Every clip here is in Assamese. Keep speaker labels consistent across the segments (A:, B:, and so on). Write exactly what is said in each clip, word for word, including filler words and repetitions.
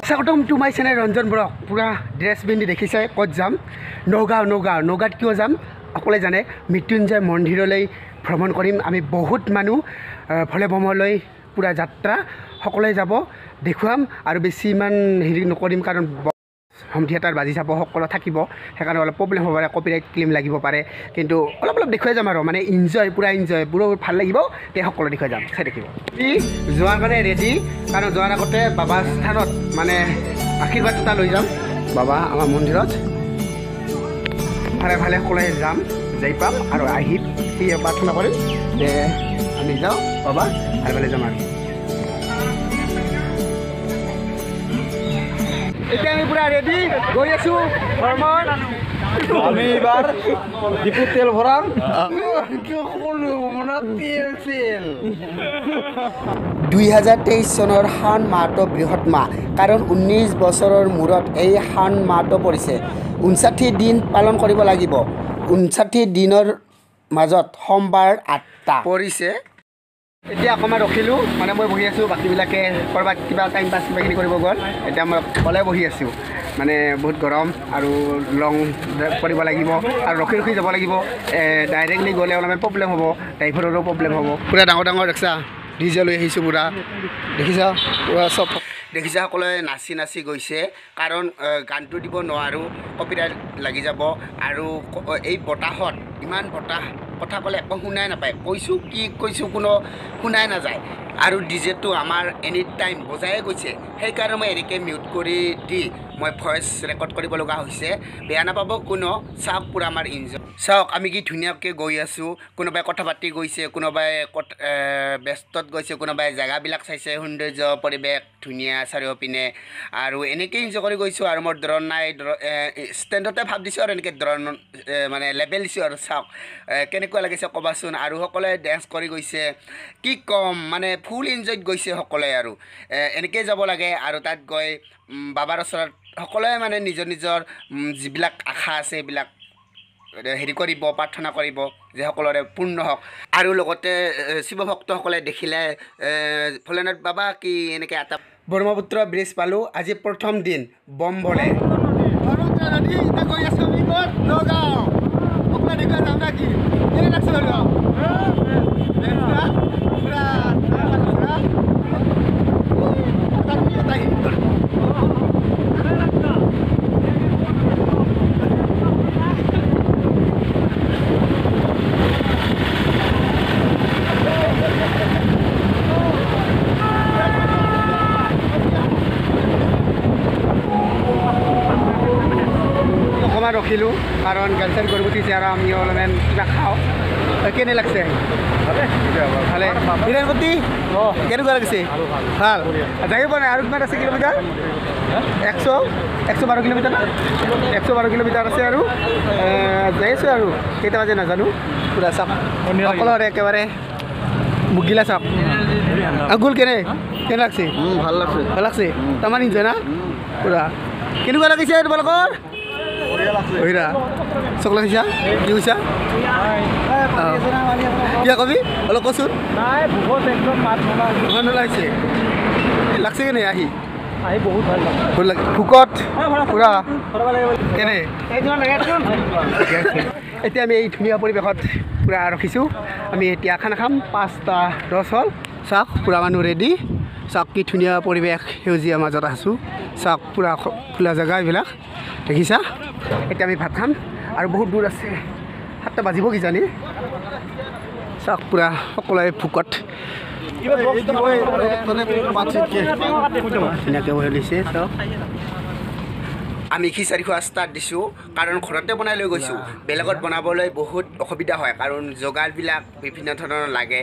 A: স্বাগতম টু মাই চেনেল ৰঞ্জন বৰক। পুৰা ড্ৰেছ পিন্ধি দেখিছে ক'ত যাম? নগাঁও। নগাঁও নগাঁৱত কিয় যাম সকলোৱে জানে, মৃত্যুঞ্জয় মন্দিৰলৈ ভ্ৰমণ কৰিম আমি। বহুত মানুহ ভলে বমলৈ পুৰা যাত্ৰা, সকলোৱে যাব, দেখুৱাম। আৰু বেছি ইমান হেৰি নকৰিম কাৰণ হোম থিয়েটাৰ বাজি যাব, সকলো থাকিব, সেইকাৰণে অলপ প্ৰব্লেম হ'ব পাৰে, কপিৰাইট ক্লেইম লাগিব পাৰে। কিন্তু অলপ অলপ দেখুৱাই যাম আৰু মানে ইনজয়, পূৰা ইনজয়, পুৰা ভাল লাগিব। তে সকলো দেখুৱাই যাম, চাই দেখিব। ই যোৱাৰ কাৰণে ৰেডি, কাৰণ যোৱাৰ আগতে বাবা স্থানত মানে আশীৰ্বাদ এটা লৈ যাম। বাবা আমাৰ মন্দিৰত ভালে ভালে সকলোৱে যাম, যাই পাম আৰু আহি সি প্ৰাৰ্থনা কৰিম যে আমি যাওঁ বাবা, ভালে ভালে যাম। আৰু এতিয়া আমি পুৰা ৰেডি গৈ আছো ভ্ৰমণ।
B: আমি এবার ডিপু তেল ভরাম।
A: দুই হাজাৰ তেইছ চনৰ শাওণ মাহটো বৃহৎ মাহ, কাৰণ ঊনৈছ বছৰৰ মূৰত এই শাওণ মাহটো পৰিছে। ঊনষাঠি দিন পালন কৰিব লাগিব। ঊনষাঠি দিনৰ মাজত সোমবাৰ আঠটা পৰিছে। এতিয়া অকণমান ৰখিলোঁ, মানে মই বহি আছোঁ, বাকীবিলাকে ক'ৰবাত কিবা টাইম পাছ কিবাকিবি কৰিব গ'ল। এতিয়া মই অকলে বহি আছোঁ, মানে বহুত গৰম আৰু লং কৰিব লাগিব আৰু ৰখি ৰখি যাব লাগিব। ডাইৰেক্টলি গ'লে অলপমান প্ৰব্লেম হ'ব, ড্ৰাইভাৰৰো প্ৰব্লেম হ'ব। পূৰা ডাঙৰ ডাঙৰ দেখিছা, ডিজে লৈ আহিছোঁ পূৰা, দেখিছা পূৰা চব দেখিছা। সকলোৱে নাচি নাচি গৈছে, কাৰণ গানটো দিব নোৱাৰোঁ, কপিৰাইট লাগি যাব। আৰু এই বতাহত ইমান বতাহ, কথা ক'লে একো শুনাই নাপায়, কৈছোঁ কি কৈছোঁ কোনো শুনাই নাযায়। আৰু ডিজেটো আমাৰ এনি টাইম বজায়ে গৈছে, সেইকাৰণে মই এনেকৈ মিউট কৰি দি মই ভইচ ৰেকৰ্ড কৰিব লগা হৈছে। বেয়া নাপাব কোনো। চাওক পূৰা আমাৰ ইনজয় চাওক, আমি কি ধুনীয়াকৈ গৈ আছোঁ। কোনোবাই কথা পাতি গৈছে, কোনোবাই ব্যস্তত গৈছে, কোনোবাই জেগাবিলাক চাইছে, সৌন্দৰ্য পৰিৱেশ ধুনীয়া চাৰিওপিনে, আৰু এনেকৈ ইনজয় কৰি গৈছোঁ। আৰু মোৰ ড্ৰ'ন নাই, ষ্টেণ্ডতে ভাব দিছোঁ আৰু এনেকৈ ড্ৰ'ন মানে লেবেল দিছোঁ। আৰু চাওক কেনেকুৱা লাগিছে ক'বাচোন। আৰু সকলোৱে ডেন্স কৰি গৈছে, কি ক'ম, মানে ফুল ইনজয়ত গৈছে সকলোৱে। আৰু এনেকৈ যাব লাগে। আৰু তাত গৈ বাবাৰ ওচৰত সকলোৱে মানে নিজৰ নিজৰ যিবিলাক আশা আছে সেইবিলাক হেৰি কৰিব, প্ৰাৰ্থনা কৰিব যে সকলোৰে পূৰ্ণ হওক। আৰু লগতে শিৱ ভক্তসকলে দেখিলে ভোলেনাথ বাবা কি এনেকৈ এটা ব্ৰহ্মপুত্ৰ ব্ৰিজ পালোঁ। আজি প্ৰথম দিন বম বলে গৈ আছোঁ আমি ক'ত? নগাঁও। আপোনাৰ দেখুৱাই যাম না কি? কেনে লাগছে বাৰু? অকণমান ৰখিলোঁ, কাৰণ গান চান কৰিব উঠিছে আৰু আমি অলপমান কিবা খাওঁ। কেনে লাগছে? ভালে। হিৰাণপতি কেনেকুৱা লাগিছে? ভাল। যাই পোৱা নাই? আৰু কিমান আছে কিলোমিটাৰ? একশ একশ বাৰ কিলোমিটাৰ না? একশ বাৰ কিলোমিটাৰ আছে। আৰু যাই আছোঁ আৰু কেইটা বাজে নাজানো। পূৰা চাওক সকলোৰে একেবাৰে মুগিলা চাওক। আগুল কেনে কেনে লাগছে?
B: ভাল লাগছে,
A: ভাল লাগছে। তাৰমান ইনজয় না পূৰা? কেনেকুৱা লাগিছে তোমালোকৰ? হইৰা চকলা খাইছা? কি কৈছা? কিয় কবি অলপ কচোন। নলাইছে লাগছে কেনে আহি? বহুত ভাল লাগে ভোকত পূৰা কেনে? এতিয়া আমি এই ধুনীয়া পৰিৱেশত পূৰা ৰখিছোঁ। আমি এতিয়া খানা খাম। পাঁচটা দহ হ'ল। চাওক পূৰা মানুহ ৰেডি। চাওক কি ধুনীয়া পৰিৱেশ, সেউজীয়া মাজত আছোঁ। চাওক পূৰা খোলা জেগা এইবিলাক দেখিছা। এতিয়া আমি ভাত খাম আৰু বহুত দূৰ আছে, সাতটা বাজিব কিজানি। চাওক পূৰা সকলোৱে ভোকত ধুনীয়াকৈ বহি লৈছে। চাওক আমি খিচাৰি খোৱা ষ্টাৰ্ট দিছোঁ, কাৰণ ঘৰতে বনাই লৈ গৈছোঁ। বেলেগত বনাবলৈ বহুত অসুবিধা হয়, কাৰণ যোগাৰবিলাক বিভিন্ন ধৰণৰ লাগে।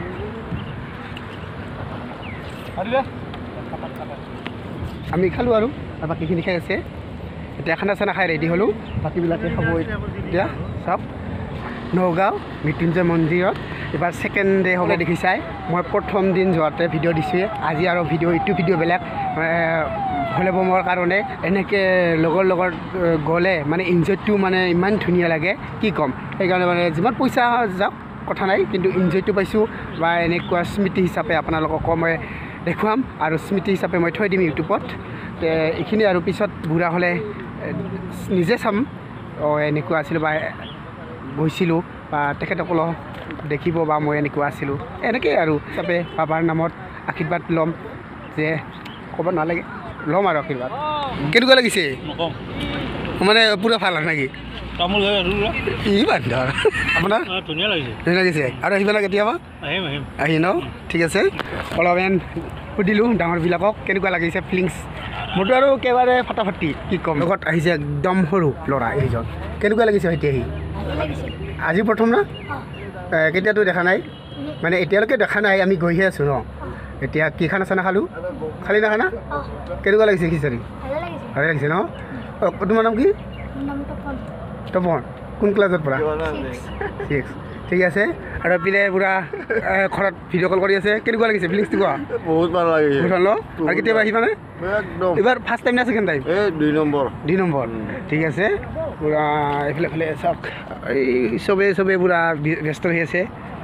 A: আমি খালোঁ আৰু বাকীখিনি খাই আছে। এতিয়া খানা চানা খাই ৰেডি হ'লোঁ, বাকীবিলাকে খাব। এতিয়া চাওক নগাঁও মৃত্যুঞ্জয় মন্দিৰত এইবাৰ ছেকেণ্ড ডে হ'লে দেখিছাই। মই প্ৰথম দিন যোৱাতে ভিডিঅ' দিছোঁৱে, আজি আৰু ভিডিঅ' এইটো ভিডিঅ' বেলেগ। ভলে বমৰ কাৰণে এনেকৈ লগৰ লগত গ'লে মানে ইনজয়টো মানে ইমান ধুনীয়া লাগে, কি ক'ম। সেইকাৰণে মানে যিমান পইচা যাওক কথা নাই, কিন্তু ইনজয়টো পাইছোঁ। বা এনেকুৱা স্মৃতি হিচাপে আপোনালোকক মই দেখুৱাম আৰু স্মৃতি হিচাপে মই থৈ দিম ইউটিউবত। এইখিনি আৰু পিছত বুঢ়া হ'লে নিজে চাম অঁ এনেকুৱা আছিলোঁ বা গৈছিলোঁ বা তেখেতসকলক দেখিব বা মই এনেকুৱা আছিলোঁ এনেকৈ আৰু হিচাপে বাবাৰ নামত আশীৰ্বাদ ল'ম যে ক'ব নালাগে ল'ম আৰু আশীৰ্বাদ কেনেকুৱা লাগিছে মানে পূৰা ভাল হয় নেকি
B: তামোল
A: ই বান্ধৰ আপোনাৰ
B: ধুনীয়া লাগিছে
A: ধুনীয়া লাগিছে আৰু আহিব না কেতিয়াবা
B: আহিম আহিম
A: আহি ন ঠিক আছে অলপমান সুধিলোঁ ডাঙৰবিলাকক কেনেকুৱা লাগিছে ফিলিংছ মোৰতো আৰু একেবাৰে ফাটাফাটি কি ক'ম লগত আহিছে একদম সৰু ল'ৰা এইজন কেনেকুৱা লাগিছে সৈতে আহি আজি প্ৰথম না কেতিয়াতো দেখা নাই মানে এতিয়ালৈকে দেখা নাই আমি গৈহে আছোঁ ন এতিয়া কি খানা চানা খালোঁ খালি না খানা কেনেকুৱা লাগিছে খিচাৰি ভালে লাগিছে ন তোমাৰ নাম কি তপন কোন ক্লাছত পঢ়া ছিক্স ঠিক আছে আৰু পিলে পুৰা ঘৰত ভিডিঅ' কল কৰি আছে কেনেকুৱা লাগিছে ফিলিংছটো কোৱা
B: বহুত ভাল লাগিছে
A: বহুত ভাল ন আৰু কেতিয়াবা আহিবানে
B: একদম
A: এইবাৰ ফাৰ্ষ্ট টাইম না ছেকেণ্ড টাইম
B: এই দুই নম্বৰ
A: দুই নম্বৰ ঠিক আছে পুৰা এইফালে ফালে চাওক এই চবেই চবেই পুৰা ব্যস্ত হৈ আছে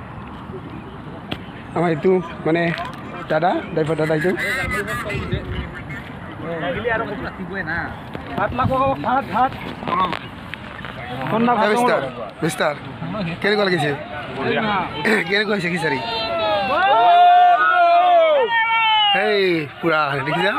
A: আমাৰ এইটো মানে দাদা ড্ৰাইভাৰ দাদা এইটো মিষ্টাৰ কেনেকুৱা লাগিছে কেনেকুৱা হৈছে খিচাৰি সেই পুৰা দেখিছা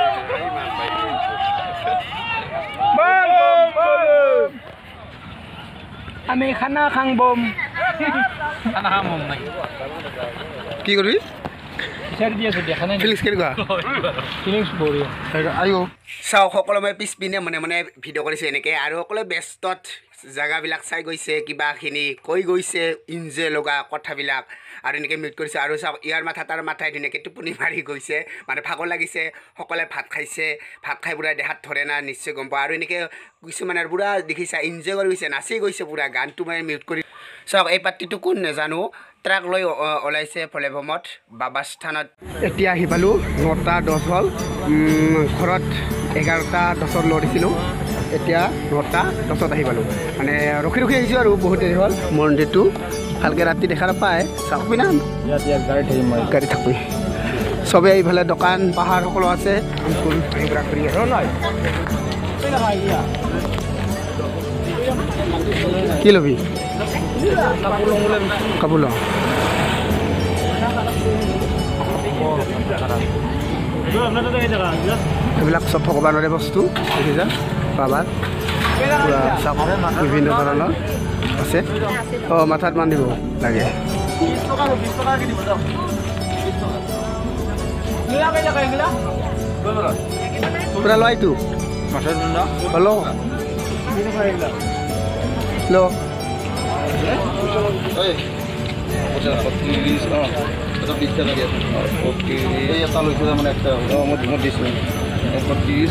B: আমি খানা খাং বম খানা খাম বম নাই
A: কি কৰিবি
B: বিচাৰি দি আছোঁ দেখা নাই
A: ফিলিংছ কেনেকুৱা
B: ফিলিংছ বঢ়িয়া
A: আহিব চাওক সকলোৱে পিছপিনে মনে মনে ভিডিঅ' কৰিছে এনেকৈ আৰু সকলোৱে ব্যস্তত জেগাবিলাক চাই গৈছে কিবাখিনি কৈ গৈছে ইনজয় লগা কথাবিলাক আৰু এনেকৈ মিউট কৰিছে আৰু চাওক ইয়াৰ মাথা তাৰ মাথাই ধুনীয়াকৈ টোপনি মাৰি গৈছে মানে ভাগৰ লাগিছে সকলোৱে ভাত খাইছে ভাত খাই পুৰা দেহাত ধৰে না নিশ্চয় গম পাওঁ আৰু এনেকৈ কিছুমানে আৰু পুৰা দেখিছা ইনজয় কৰি গৈছে নাচি গৈছে পুৰা গানটো মই মিউট কৰি চাওক এই পাৰ্টিটো কোন নাজানো ট্ৰাক লৈ ওলাইছে ফলেভমত বাবা স্থানত এতিয়া আহি পালোঁ নটা দহ হ'ল ঘৰত এঘাৰটা দহত লৰিছিলোঁ এতিয়া নটা দহত আহি পালোঁ মানে ৰখি ৰখি আহিছোঁ আৰু বহুত দেৰি হ'ল মন্দিৰটো ভালকৈ ৰাতি দেখা নাপায় চাওক পিনা গাড়ী থাকবি চবেই এইফালে দোকান পাহাৰ সকলো আছে কি ল'বি কাপোৰ লওঁ এইবিলাক চব ভগৱানৰে বস্তু দেখিছা বাবাৰ পুৰা চাপ বিভিন্ন ধৰণৰ আছে অঁ মাথাত বান্ধিব লাগে পুৰা ল এইটো ল ল
B: মানে একটা মই দিছোঁ এশ ত্ৰিছ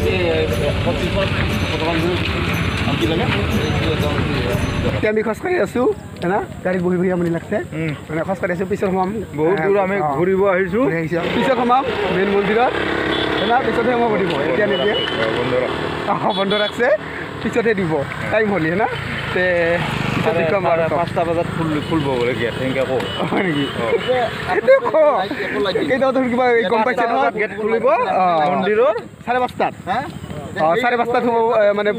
A: এতিয়া আমি খোজকাঢ়ি আছোঁ না গাড়ীত বহি বহি আমনি লাগছে মানে খোজকাঢ়ি আছোঁ পিছত সোমাম
B: বহুত দূৰ আমি ঘূৰিব আহিছোঁ
A: পিছত সোমাম মেইন মন্দিৰত না পিছতহে সোমাব দিব এতিয়া নিদিয়ে অঁ বন্ধ ৰাখছে পিছতহে দিব টাইম হ'লি না তে
B: পাঁচটা বজাত ফুল ফুলব বোলে গেট সেনেকৈ কওঁ
A: হয় নেকি কেইটা কিবা গম পাইছে নহয়
B: গেট খুলিব মন্দিৰৰ
A: চাৰে পাঁচটাত অঁ চাৰে পাঁচটাত হ'ব মানে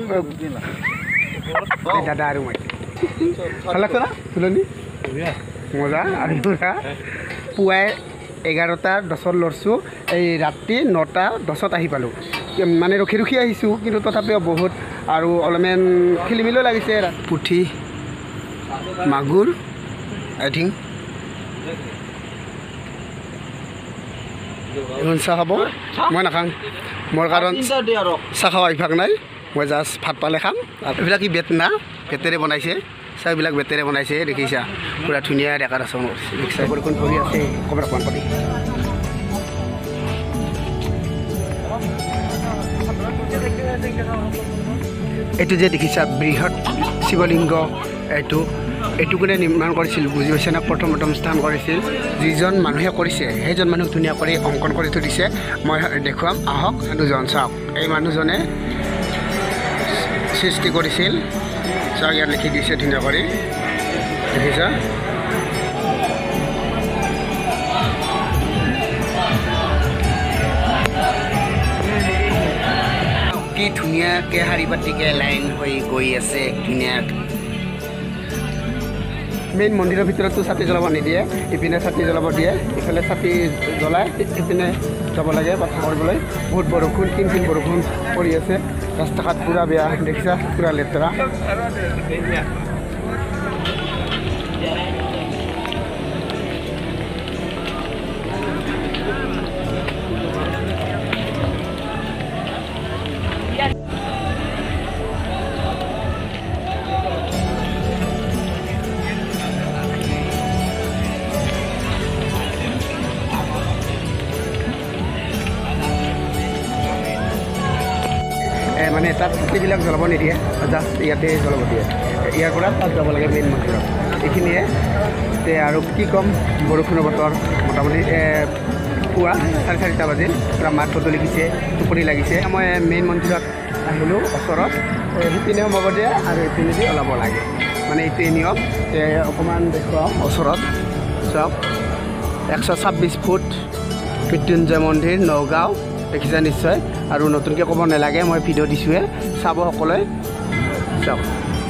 A: দাদা আৰু মই ভাল লাগছে না তুলনি মজা আৰু পুৱাই এঘাৰটা দহত লৰছোঁ এই ৰাতি নটা দহত আহি পালোঁ মানে ৰখি ৰখি আহিছোঁ কিন্তু তথাপিও বহুত আৰু অলপমান খেলি মেলিও লাগিছে পুঠি মাগুৰ আই থিংক এখন চাহ খাব মই নাখাম মোৰ কাৰণ চাহ খাব অভ্যাস নাই মই জাষ্ট ভাত পালে খাম আৰু এইবিলাক কি বেত না বেতেৰে বনাইছে চাহবিলাক বেতেৰে বনাইছে দেখিছা পুৰা ধুনীয়া ডেকাৰেশ্যন দেখিছা বৰষুণ পৰি আছে ক'ৰবাত অকণমান পাতি এইটো যে দেখিছা বৃহৎ শিৱলিংগ এইটো এইটো কোনে নিৰ্মাণ কৰিছিল বুজি পাইছে না প্ৰথম প্ৰথম স্থান কৰিছিল যিজন মানুহে কৰিছে সেইজন মানুহক ধুনীয়া কৰি অংকন কৰি থৈ দিছে মই দেখুৱাম আহক দুজন চাওক এই মানুহজনে সৃষ্টি কৰিছিল চাওক ইয়াত লিখি দিছে ধুনীয়া কৰি দেখিছা কি ধুনীয়াকৈ শাৰী পাতিকৈ লাইন হৈ গৈ আছে ধুনীয়াকৈ মেইন মন্দিৰৰ ভিতৰতো চাতি জ্বলাব নিদিয়ে ইপিনে চাতি জ্বলাব দিয়ে ইফালে চাতি জ্বলাই ইপিনে যাব লাগে প্ৰাৰ্থনা কৰিবলৈ বহুত বৰষুণ কিন কিন বৰষুণ পৰি আছে ৰাস্তা ঘাট পূৰা বেয়া দেখিছা পূৰা লেতেৰা মানে তাত চাতিবিলাক জ্বলাব নিদিয়ে জাষ্ট ইয়াতে জ্বলাব দিয়ে ইয়াৰ পৰা তাত যাব লাগে মেইন মন্দিৰত এইখিনিয়ে তে আৰু কি ক'ম বৰষুণৰ বতৰ মোটামুটি পুৱা চাৰে চাৰিটা বাজিল পূৰা মাত বদলি লাগিছে টোপনি লাগিছে মই মেইন মন্দিৰত আহিলোঁ ওচৰত সিপিনে সোমাব দিয়ে আৰু এইপিনেদি ওলাব লাগে মানে এইটোৱে নিয়ম অকণমান দেখুৱাওঁ ওচৰত চাওক এশ ছাব্বিছ ফুট মৃত্যুঞ্জয় মন্দিৰ নগাঁও দেখিছা নিশ্চয় আৰু নতুনকৈ ক'ব নালাগে মই ভিডিঅ' দিছোঁহে চাব সকলোৱে চাওক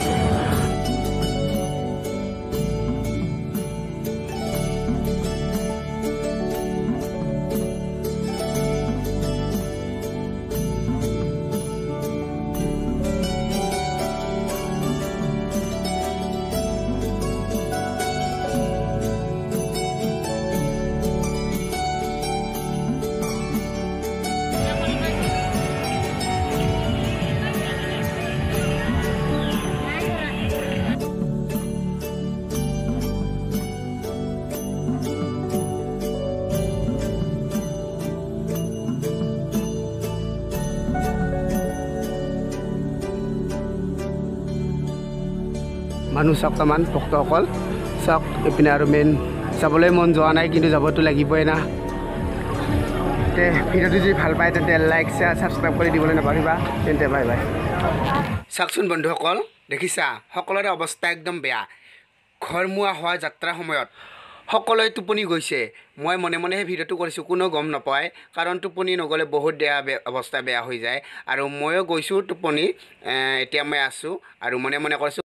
A: মানুহ চাওকটামান ভক্তসকল চাওক এইপিনে আৰু মেইন যাবলৈ মন যোৱা নাই কিন্তু যাবতো লাগিবই না তে ভিডিঅ'টো যদি ভাল পায় তেন্তে লাইক শ্বেয়াৰ ছাবস্ক্ৰাইব কৰি দিবলৈ নাপাহৰিবা তেন্তে বাই বাই চাওকচোন বন্ধুসকল দেখিছা সকলোৰে অৱস্থা একদম বেয়া ঘৰমুৱা হোৱা যাত্ৰাৰ সময়ত সকলোৱে টোপনি গৈছে মই মনে মনেহে ভিডিঅ'টো কৰিছোঁ কোনো গম নাপায় কাৰণ টোপনি নগ'লে বহুত বেয়া অৱস্থা বেয়া হৈ যায় আৰু ময়ো গৈছোঁ টোপনি এতিয়া মই আছোঁ আৰু মনে মনে কৰিছোঁ